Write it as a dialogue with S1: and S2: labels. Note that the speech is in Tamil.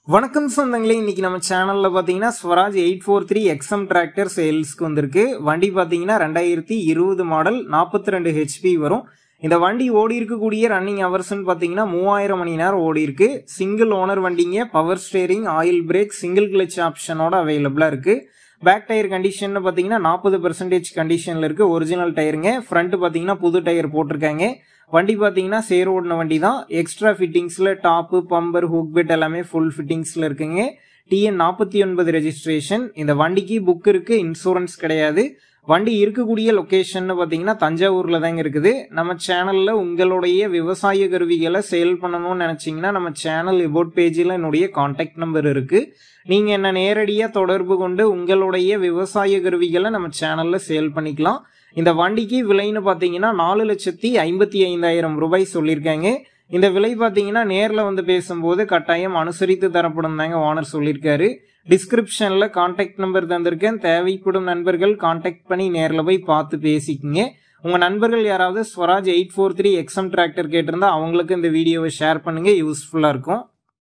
S1: வணக்கம் சொந்தங்களே, இன்னைக்கு நம்ம சேனல்ல பாத்தீங்கன்னா ஸ்வராஜ் 843 XM டிராக்டர் சேல்ஸ்க்கு வந்திருக்கு. வண்டி பாத்தீங்கன்னா 2020 மாடல் 42 HP வரும். இந்த வண்டி ஓடி இருக்கக்கூடிய ரன்னிங் ஹவர்ஸ்ன்னு பாத்தீங்கன்னா 3000 மணி நேரம் ஓடி இருக்கு. சிங்கிள் ஓனர் வண்டிங்க, power steering, oil brake, single clutch ஆப்ஷனோட அவைலபிளா இருக்கு. பேக் டயர் கண்டிஷன் பாத்தீங்கன்னா 40% கண்டிஷன்ல இருக்கு. ஒரிஜினல் டயருங்க. ஃப்ரண்ட் பாத்தீங்கன்னா புது டயர் போட்டிருக்காங்க. வண்டி பாத்தீங்கன்னா சேர் ஓடின வண்டி தான். எக்ஸ்ட்ரா ஃபிட்டிங்ஸ்ல டாப்பு, பம்பர், ஹூக் பெட் எல்லாமே ஃபுல் ஃபிட்டிங்ஸ்ல இருக்குங்க. TN 49 registration. இந்த வண்டிக்கு புக் இருக்கு, இன்சூரன்ஸ் கிடையாது. வண்டி இருக்கக்கூடிய லொகேஷன் பாத்தீங்கன்னா தஞ்சாவூர்ல தாங்க இருக்குது. நம்ம சேனல்ல உங்களுடைய விவசாய கருவிகளை சேல் பண்ணணும்னு நினைச்சீங்கன்னா நம்ம சேனல் அபவுட் பேஜ்ல என்னுடைய கான்டாக்ட் நம்பர் இருக்கு. நீங்க என்ன நேரடியா தொடர்பு கொண்டு உங்களுடைய விவசாய கருவிகளை நம்ம சேனல்ல சேல் பண்ணிக்கலாம். இந்த வண்டிக்கு விலைன்னு பாத்தீங்கன்னா 4,55,000 ரூபாய் சொல்லியிருக்காங்க. இந்த விலை பாத்தீங்கன்னா நேர்ல வந்து பேசும்போது கட்டாயம் அனுசரித்து தரப்படும் தாங்க ஓனர் சொல்லியிருக்காரு. டிஸ்கிரிப்ஷன்ல கான்டாக்ட் நம்பர் தந்திருக்கேன். தேவைப்படும் நண்பர்கள் கான்டாக்ட் பண்ணி நேர்ல போய் பார்த்து பேசிக்கங்க. உங்க நண்பர்கள் யாராவது ஸ்வராஜ் 843 XM டிராக்டர் கேட்டிருந்தா அவங்களுக்கு இந்த வீடியோவை ஷேர் பண்ணுங்க, யூஸ்ஃபுல்லா இருக்கும்.